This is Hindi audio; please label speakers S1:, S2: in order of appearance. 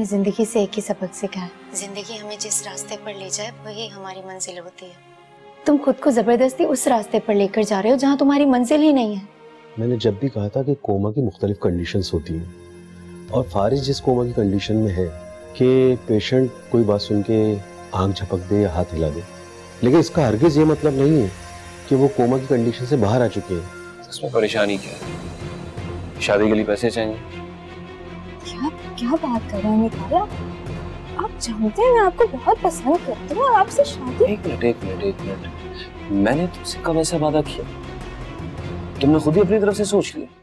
S1: मैंने जिंदगी से एक ही सबक सीखा है, जिंदगी हमें जिस रास्ते पर ले जाए वही हमारी मंजिल होती है। तुम खुद को जबरदस्ती उस रास्ते पर लेकर जा रहे हो जहाँ तुम्हारी मंजिल ही नहीं है। मैंने जब भी कहा था कि कोमा की मुख्तलिफ कंडीशंस होती हैं और फारिज जिस कोमा की कंडीशन में है कि पेशेंट कोई बात सुन के आंख झपक दे या हाथ हिला दे, लेकिन इसका हरगिज ये मतलब नहीं है कि वो कोमा की कंडीशन से बाहर आ चुके हैं।
S2: इसमें परेशानी क्या है? शादी के लिए पैसे चाहिए।
S3: क्या बात कर रहे हैं निकाला? आप जानते हैं मैं आपको बहुत पसंद करती हूँ और आपसे शादी।
S2: एक मिनट, मैंने तुमसे कब ऐसा वादा किया? तुमने खुद ही अपनी तरफ से सोच लिया।